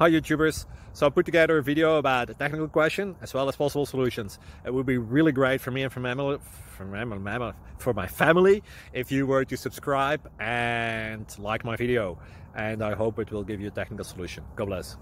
Hi YouTubers! So I put together a video about a technical question as well as possible solutions. It would be really great for me and for my family if you were to subscribe and like my video, and I hope it will give you a technical solution. God bless.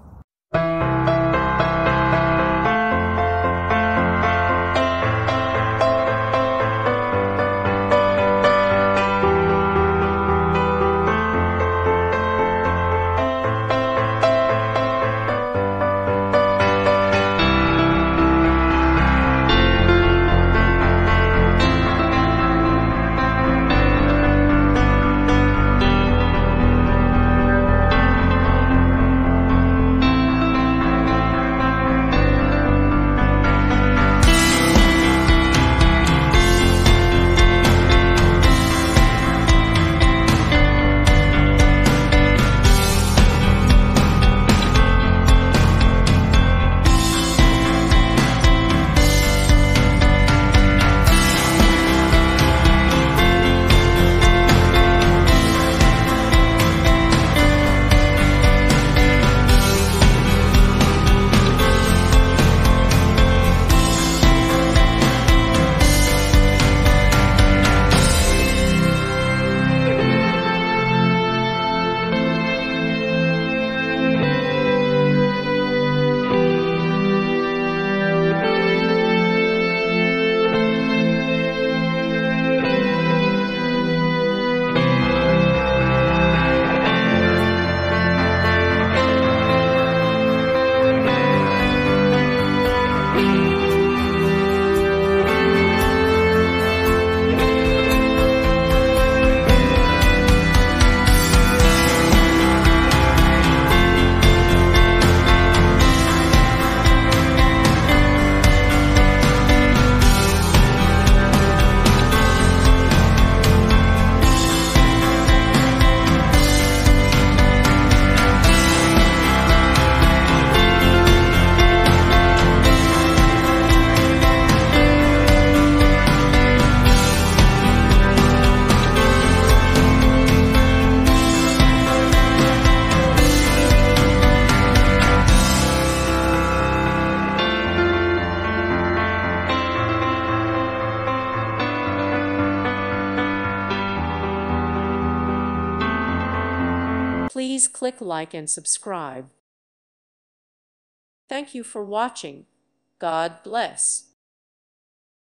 Please click like and subscribe. Thank you for watching. God bless.